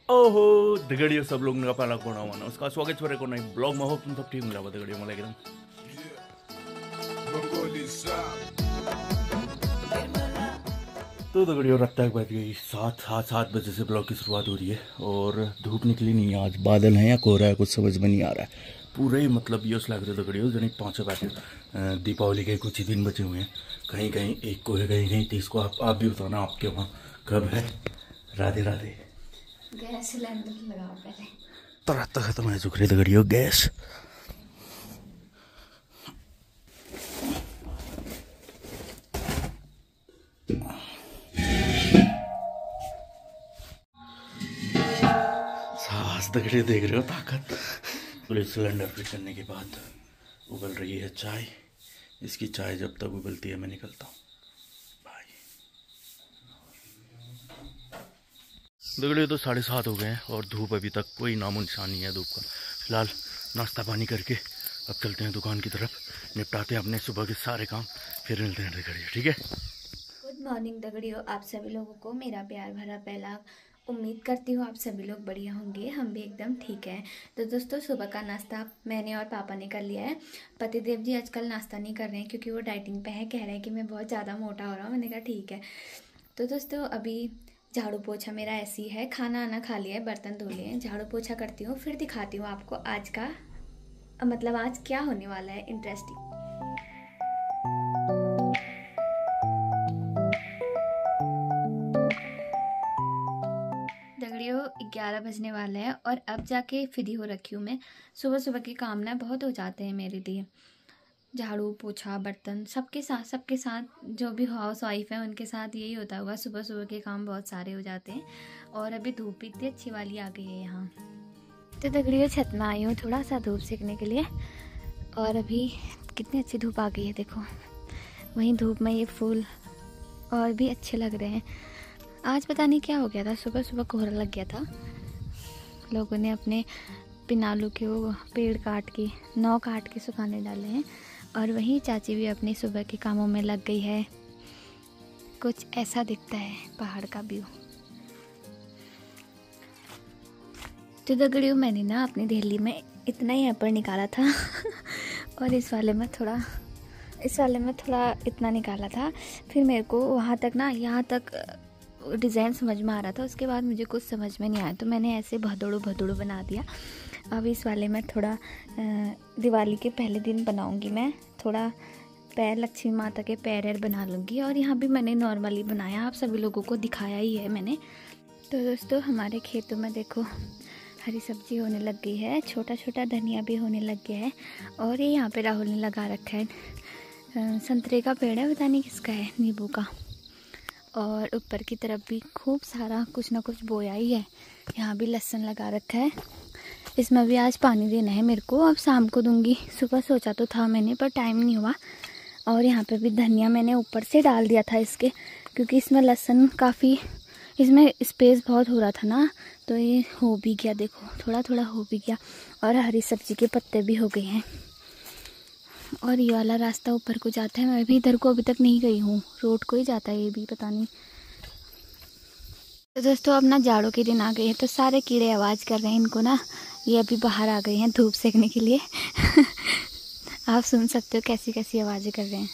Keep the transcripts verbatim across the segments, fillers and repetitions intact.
ओहो दगड़ियों सब लोग ने पहला कोना वाना उसका स्वागत छरे को नहीं ब्लॉग में हो तुम सब ठीक मिला दगड़ियों मला एकदम। तो दगड़ियों रात तक बज गई सात सात सात बजे से ब्लॉग की शुरुआत हो रही है और धूप निकली नहीं है। आज बादल हैं या कोहरा है कुछ समझ में नहीं आ रहा है। पूरे ही मतलब ये लग रहे दगड़ियों जन पाँच बैठे दीपावली के कुछ ही दिन बचे हुए हैं। कहीं कहीं एक को है कहीं कहीं तीस को। आप आप भी बताना आपके वहाँ कब है। राधे राधे। गैस सिलेंडर लगाओ पहले। तरह तक खत्म है चुक रही दगड़ियों गैस। सास दगड़ियों देख रहे हो ताकत। पुलिस सिलेंडर फिट करने के बाद उबल रही है चाय। इसकी चाय जब तक उबलती है मैं निकलता हूँ। दगड़ियों तो साढ़े सात हो गए हैं और धूप अभी तक कोई नामो निशान नहीं है धूप का। फिलहाल नाश्ता पानी करके अब चलते हैं दुकान की तरफ, निपटाते हैं अपने सुबह के सारे काम, फिर मिलते हैं दगड़ियों। ठीक है। गुड मॉर्निंग दगड़ियों, आप सभी लोगों को मेरा प्यार भरा पहला। उम्मीद करती हूँ आप सभी लोग बढ़िया होंगे, हम भी एकदम ठीक हैं। तो दोस्तों सुबह का नाश्ता मैंने और पापा ने कर लिया है। पतिदेव जी आजकल नाश्ता नहीं कर रहे हैं क्योंकि वो डाइटिंग पे है। कह रहे हैं कि मैं बहुत ज़्यादा मोटा हो रहा हूँ। मैंने कहा ठीक है। तो दोस्तों अभी झाड़ू पोछा मेरा ऐसी है, खाना आना खा लिया है, बर्तन धो लिए हैं, झाड़ू पोछा करती हूँ, फिर दिखाती हूँ आपको आज का मतलब आज क्या होने वाला है इंटरेस्टिंग। दगड़ियों ग्यारह बजने वाले हैं और अब जाके फ्री हो रखी हूँ मैं। सुबह सुबह के काम ना बहुत हो जाते हैं मेरे लिए। झाड़ू पोछा बर्तन सबके साथ सबके साथ जो भी हाउस वाइफ है उनके साथ यही होता होगा। सुबह सुबह के काम बहुत सारे हो जाते हैं और अभी धूप भी इतनी अच्छी वाली आ गई है यहाँ। तो दगड़ियों छत में आई हूँ थोड़ा सा धूप सेकने के लिए और अभी कितनी अच्छी धूप आ गई है देखो। वहीं धूप में ये फूल और भी अच्छे लग रहे हैं। आज पता नहीं क्या हो गया था, सुबह सुबह कोहरा लग गया था। लोगों ने अपने पिनालू के वो पेड़ काट के नौ काट के सुखाने डाले हैं और वहीं चाची भी अपनी सुबह के कामों में लग गई है। कुछ ऐसा दिखता है पहाड़ का व्यू। तो दगड़ियों मैंने ना अपनी दिल्ली में इतना ही एप्पल निकाला था और इस वाले में थोड़ा इस वाले में थोड़ा इतना निकाला था। फिर मेरे को वहाँ तक ना यहाँ तक डिज़ाइन समझ में आ रहा था, उसके बाद मुझे कुछ समझ में नहीं आया तो मैंने ऐसे भदोड़ू भदोड़ू बना दिया। अब इस वाले में थोड़ा दिवाली के पहले दिन बनाऊंगी मैं, थोड़ा पैर लक्ष्मी माता के पैर ऐर बना लूँगी। और यहाँ भी मैंने नॉर्मली बनाया, आप सभी लोगों को दिखाया ही है मैंने। तो दोस्तों हमारे खेतों में देखो हरी सब्जी होने लग गई है, छोटा छोटा धनिया भी होने लग गया है। और ये यहाँ पे राहुल ने लगा रखा है संतरे का पेड़ है, पता नहीं किसका है, नींबू का। और ऊपर की तरफ भी खूब सारा कुछ ना कुछ बोया ही है। यहाँ भी लहसुन लगा रखा है, इसमें भी आज पानी देना है मेरे को। अब शाम को दूंगी, सुबह सोचा तो था मैंने पर टाइम नहीं हुआ। और यहाँ पे भी धनिया मैंने ऊपर से डाल दिया था इसके, क्योंकि इसमें लहसुन काफ़ी, इसमें स्पेस बहुत हो रहा था ना, तो ये हो भी गया देखो, थोड़ा थोड़ा हो भी गया। और हरी सब्जी के पत्ते भी हो गए हैं। और ये वाला रास्ता ऊपर को जाता है, मैं भी इधर को अभी तक नहीं गई हूँ, रोड को ही जाता है ये भी, पता नहीं। तो दोस्तों अब ना जाड़ों के दिन आ गए हैं तो सारे कीड़े आवाज़ कर रहे हैं इनको ना, ये अभी बाहर आ गए हैं धूप सेकने के लिए आप सुन सकते हो कैसी कैसी आवाज़ें कर रहे हैं।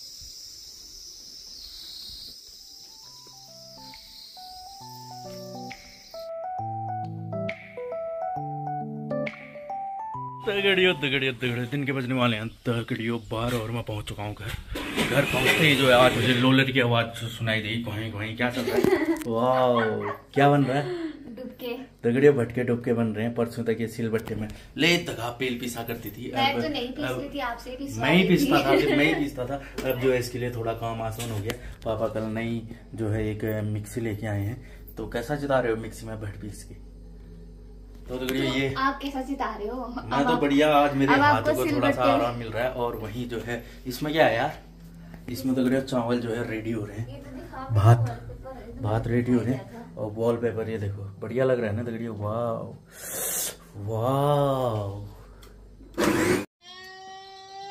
दगड़ियों दगड़ियों दगड़ियों दिन के बजने वाले हैं दगड़ियों बारह और मैं पहुंच चुका हूँ घर। घर पहुंचते ही जो है आज मुझे लोलर की आवाज़ सुनाई दी। कहीं कहीं क्या चल रहा है? वाह क्या बन रहा है? डुबके दगड़ियों भटके डुबके बन रहे हैं। परसों तक ये सिल बट्टे में ले दगा पेल पीसा करती थी। मैं अब तो नहीं पीस रही थी, आपसे पीसवा मैं ही रही पीसता थी। था फिर मैं ही पीसता था। अब जो है इसके लिए थोड़ा काम आसान हो गया। पापा कल नई जो है एक मिक्सी लेके आए हैं, तो कैसा चिता रहे हो मिक्सी में भट पीस के? तो दगड़ियों ये आप कैसा चिता रहे हो? मैं तो बढ़िया, आज मेरे हाथों को थोड़ा सा आराम मिल रहा है। और वहीं जो है इसमें क्या है यार, इसमें दगड़ियों चावल जो है रेडी हो रहे हैं, भात भात रेडी हो रहे हैं। और वॉलपेपर ये देखो बढ़िया लग रहा है ना दगड़ियों। वाह वाह।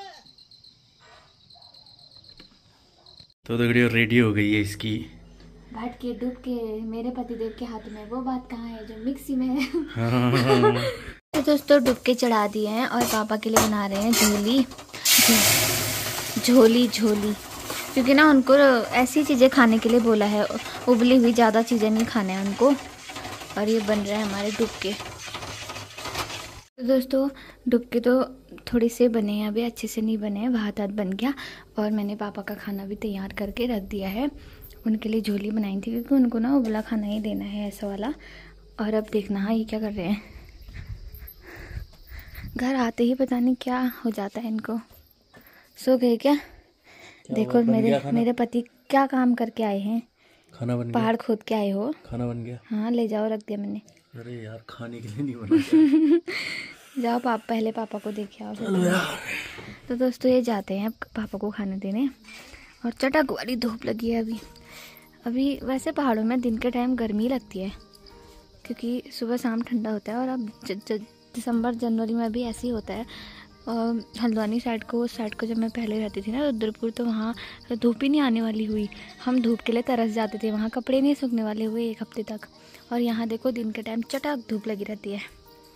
तो दगड़ियों रेडी हो गई है इसकी भट के डूब के मेरे पतिदेव के हाथ में वो बात कहाँ है जो मिक्सी में है। तो दोस्तों डूब के चढ़ा दिए हैं और पापा के लिए बना रहे हैं झोली झोली झोली क्योंकि ना उनको ऐसी चीज़ें खाने के लिए बोला है, उबली हुई ज़्यादा चीज़ें नहीं खाने हैं उनको। और ये बन रहे हैं हमारे डुबके। तो दोस्तों डुबके तो थोड़ी से बने हैं, अभी अच्छे से नहीं बने हैं, भात हाथ बन गया। और मैंने पापा का खाना भी तैयार करके रख दिया है। उनके लिए झोली बनाई थी क्योंकि उनको ना उबला खाना ही देना है, ऐसा वाला। और अब देखना हाँ ये क्या कर रहे हैं, घर आते ही पता नहीं क्या हो जाता है इनको। सो गए क्या? देखो मेरे मेरे पति क्या काम करके आए हैं। खाना बन पहाड़ खोद के आए हो। खाना बन गया? हाँ ले जाओ, रख दिया मैंने। अरे यार खाने के लिए नहीं बना। जाओ पाप पहले पापा को देखे आओ। चलो यार। तो दोस्तों ये जाते हैं अब पापा को खाने देने। और चटक वाली धूप लगी है अभी। अभी वैसे पहाड़ों में दिन के टाइम गर्मी लगती है क्योंकि सुबह शाम ठंडा होता है। और अब दिसंबर जनवरी में भी ऐसे ही होता है। और हल्द्वानी साइड को उस साइड को जब मैं पहले रहती थी ना रुद्रपुर, तो वहाँ धूप ही नहीं आने वाली हुई। हम धूप के लिए तरस जाते थे, वहाँ कपड़े नहीं सूखने वाले हुए एक हफ्ते तक। और यहाँ देखो दिन के टाइम चटक धूप लगी रहती है।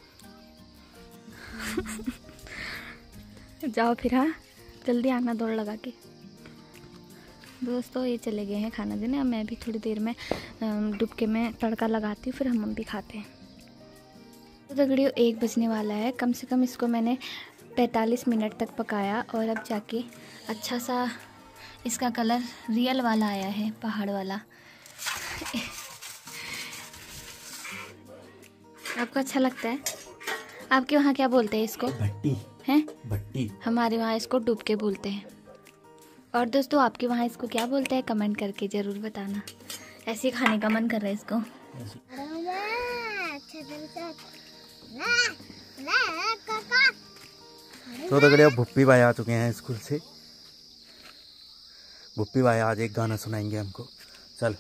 जाओ फिर, हाँ जल्दी आना दौड़ लगा के। दोस्तों ये चले गए हैं खाना देने। अब मैं भी थोड़ी देर में डुबके में तड़का लगाती हूँ, फिर हम भी खाते हैं। तो दगड़ियों एक बजने वाला है। कम से कम इसको मैंने पैंतालीस मिनट तक पकाया और अब जाके अच्छा सा इसका कलर रियल वाला आया है, पहाड़ वाला। आपको अच्छा लगता है? आपके वहाँ क्या बोलते हैं इसको? भट्टी हैं? भट्टी। हमारे वहाँ इसको डुबके बोलते हैं। और दोस्तों आपके वहाँ इसको क्या बोलते हैं कमेंट करके ज़रूर बताना। ऐसे ही खाने का मन कर रहा है इसको। तो दगड़िया भुप्पी भाई आ चुके हैं स्कूल से। भुप्पी भाई आज एक गाना सुनाएंगे हमको। चल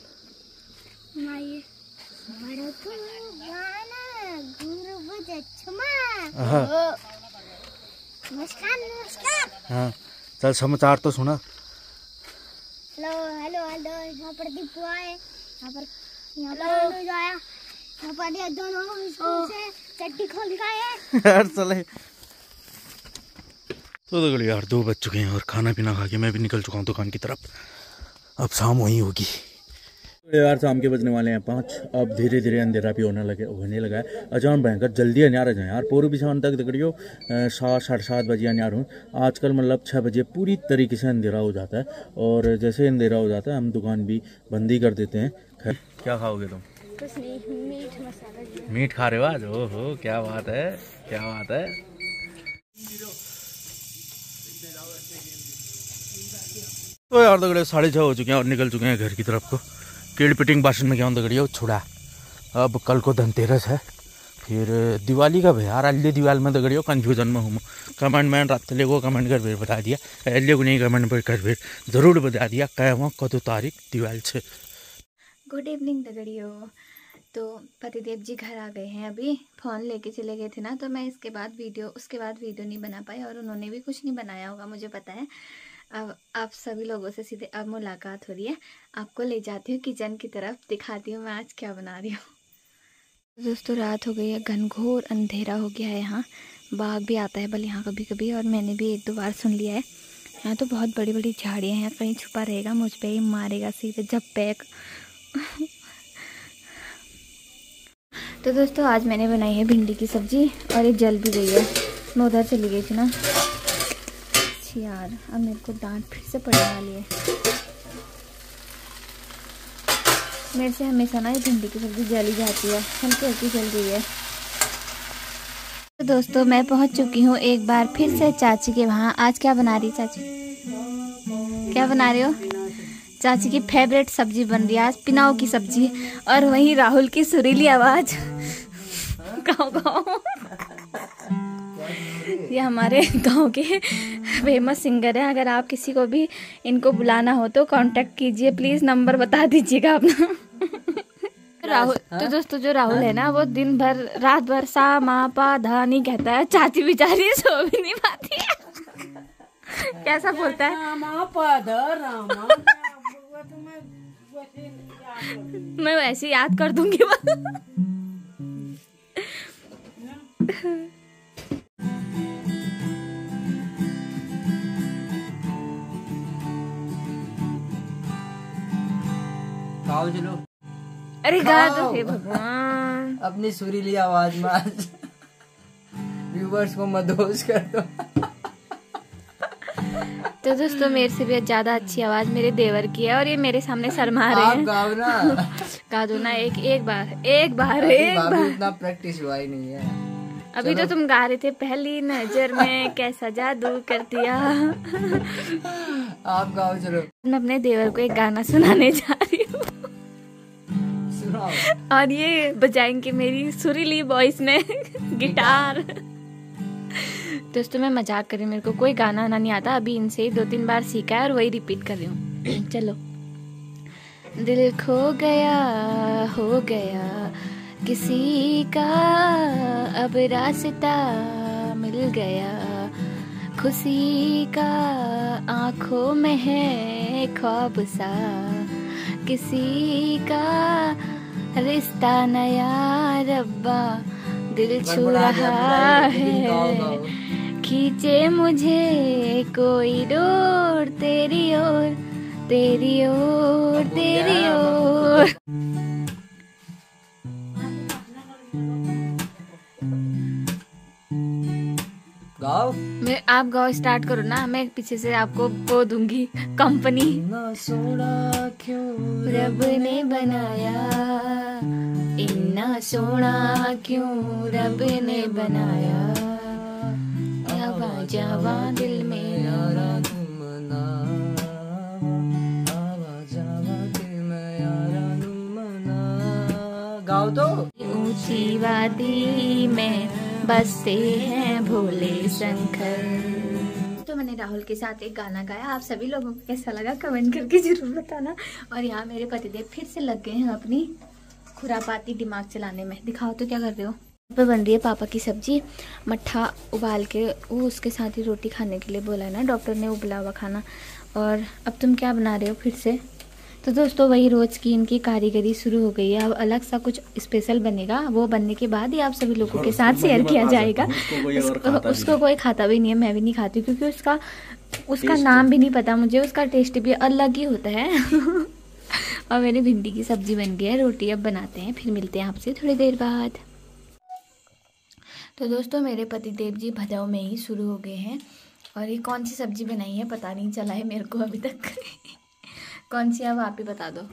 हाँ चल समाचार तो सुना। हेलो हेलो हेलो यहाँ पर दीपू आए, यहाँ पर यहाँ पर जो आया, यहाँ पर ये दोनों स्कूल से चट्टी खोल के आए यार चले। तो दगड़ी यार दो बज चुके हैं और खाना पीना खा के मैं भी निकल चुका हूँ दुकान की तरफ। अब शाम वहीं होगी। तो यार शाम के बजने वाले हैं पाँच। अब धीरे धीरे अंधेरा भी होने लगे होने लगा है। अचानक भयंकर जल्दी अन्यार जाए यार। पूर्वी शाम तक दगड़ियों सात साढ़े सात बजे अन्यार हूँ। आजकल मतलब छः बजे पूरी तरीके से अंधेरा हो जाता है। और जैसे अंधेरा हो जाता है हम दुकान भी बंद ही कर देते हैं। खैर क्या खाओगे तुम? कुछ नहीं, मीट मसाला। मीट खा रहे हो आज? ओहो क्या बात है, क्या बात है। तो यार दगड़े साढ़े छः हो चुके हैं और निकल चुके हैं घर की तरफ को। कीड़ पिटिंग भाषण में क्या हूँ दगड़िया छुड़ा। अब कल को धनतेरस है, फिर दिवाली का यार अल्ले दिवाली में दगड़ियो कन्फ्यूजन में हूँ। कमेंट मैंने रात को कमेंट कर फिर बता दिया, अल्ले को नहीं कमेंट पर कर फिर ज़रूर बता दिया क्या वहाँ कदो तारीख दिवाली से। गुड इवनिंग दगड़ियो। तो पतिदेव जी घर आ गए हैं। अभी फ़ोन लेके चले गए थे ना, तो मैं इसके बाद वीडियो उसके बाद वीडियो नहीं बना पाई। और उन्होंने भी कुछ नहीं बनाया होगा मुझे पता है। अब आप सभी लोगों से सीधे अब मुलाकात हो रही है। आपको ले जाती हूँ किचन की तरफ, दिखाती हूँ मैं आज क्या बना रही हूँ। दोस्तों रात हो गई है, घनघोर अंधेरा हो गया है। यहाँ बाघ भी आता है बल यहाँ कभी कभी, और मैंने भी एक दो बार सुन लिया है। यहाँ तो बहुत बड़ी बड़ी झाड़ियाँ हैं, कहीं छुपा रहेगा मुझ पर ही मारेगा सीधे झप्पैक। तो दोस्तों आज मैंने बनाई है भिंडी की सब्जी और ये जल भी गई है। मैं उधर चली गई थी ना यार, अब मेरे को डांट फिर से पड़ने वाली है। मेरे से हमेशा ना ये भिंडी की सब्जी जली जाती है, हल्की हल्की जल गई है। तो दोस्तों मैं पहुंच चुकी हूँ एक बार फिर से चाची के वहाँ। आज क्या बना रही चाची? क्या बना रही हो? चाची की फेवरेट सब्जी बन रही है आज, पिनाव की सब्जी। और वहीं राहुल की सुरीली आवाज गाँव गाँव। ये हमारे गांव के फेमस सिंगर हैं। अगर आप किसी को भी इनको बुलाना हो तो कांटेक्ट कीजिए प्लीज़, नंबर बता दीजिएगा अपना। राहुल तो दोस्तों जो राहुल है ना, वो दिन भर रात भर सा मा पा धा नहीं कहता है। चाची बेचारी सो भी नहीं पाती है। कैसा बोलता है? मैं वैसे याद कर दूंगी। गाओ चलो। अरे गा तो हे भगवान, अपनी सुरीली आवाज में आज व्यूवर्स को मदहोश कर दो। तो दोस्तों मेरे से भी ज्यादा अच्छी आवाज मेरे देवर की है और ये मेरे सामने शर्मा रहे हैं। आप गाओ ना। गा दो ना, एक एक बार एक बार एक बार। इतना प्रैक्टिस हुआ ही नहीं है अभी तो तुम गा रहे थे, पहली नजर में कैसा जादू कर दिया। आप गाओ चलो। मैं अपने देवर को एक गाना सुनाने जा रही हूँ और ये बजाएंगे मेरी सुरीली वॉइस में गिटार। दोस्तों मैं मजाक कर रही हूँ, मेरे को कोई गाना आना नहीं आता। अभी इनसे दो तीन बार सीखा है और वही रिपीट कर रही हूँ। चलो। दिल खो गया हो गया किसी का, अब रास्ता मिल गया खुशी का, आंखों में है ख्वाब सा किसी का, रिश्ता नया रब्बा दिल छू रहा है, खींचे मुझे कोई डोर तेरी ओर तेरी ओर तेरी ओर। गाओ। मैं आप गाओ स्टार्ट करो ना, मैं पीछे से आपको वो दूंगी कंपनी। इतना सोना क्यों रब ने बनाया, इतना सोना क्यों रब ने बनाया, जावा जावा दिल में यारा तुम ना, आवा जावा दिल में यारा तुम ना। गाओ तो। ऊंची वादी में बसते हैं भोले शंकर। तो मैंने राहुल के साथ एक गाना गाया, आप सभी लोगों को कैसा लगा कमेंट करके जरूर बताना। और यहाँ मेरे पतिदेव फिर से लग गए हैं अपनी खुरापाती दिमाग चलाने में। दिखाओ तो क्या कर रहे हो। पे बन रही है पापा की सब्जी, मट्ठा उबाल के वो उसके साथ ही रोटी खाने के लिए बोला है ना डॉक्टर ने, उबला हुआ खाना। और अब तुम क्या बना रहे हो फिर से। तो दोस्तों वही रोज की इनकी कारीगरी शुरू हो गई है। अब अलग सा कुछ स्पेशल बनेगा, वो बनने के बाद ही आप सभी लोगों के साथ शेयर किया जाएगा। उसको, उसको कोई खाता भी नहीं है, मैं भी नहीं खाती क्योंकि उसका उसका नाम भी नहीं पता मुझे, उसका टेस्ट भी अलग ही होता है। और मेरी भिंडी की सब्जी बन गई है, रोटी अब बनाते हैं, फिर मिलते हैं आपसे थोड़ी देर बाद। तो दोस्तों मेरे पतिदेव जी भजाओ में ही शुरू हो गए हैं। और ये कौन सी सब्जी बनाई है पता नहीं चला है मेरे को अभी तक। कौन सी, अब आप ही बता दो।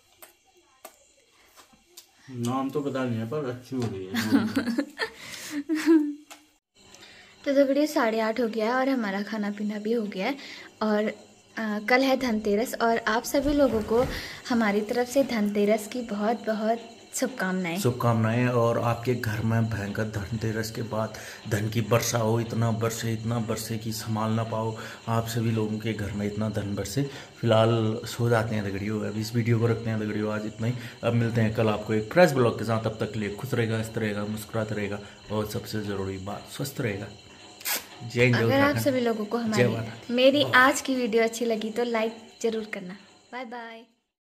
नाम तो पता नहीं है पर अच्छी हो रही है। तो दोपहर साढ़े आठ हो गया है और हमारा खाना पीना भी हो गया है। और आ, कल है धनतेरस और आप सभी लोगों को हमारी तरफ से धनतेरस की बहुत बहुत शुभकामनाएं शुभकामनाएं और आपके घर में भयंकर धनतेरस के बाद धन की वर्षा हो, इतना बरसे इतना बरसे कि संभाल ना पाओ। आप सभी लोगों के घर में इतना धन बरसे। फिलहाल सो जाते हैं दगड़ियों, अब इस वीडियो को रखते हैं दगड़ियों, आज इतना ही। अब मिलते हैं कल आपको एक फ्रेश ब्लॉग के साथ। तब तक के लिए खुश रहेगा, हंसता रहेगा, मुस्कुराता रहेगा और सबसे ज़रूरी बात स्वस्थ रहेगा। जय हिंद। अगर आप सभी लोगों को हमारी मेरी आज की वीडियो अच्छी लगी तो लाइक जरूर करना। Bye bye.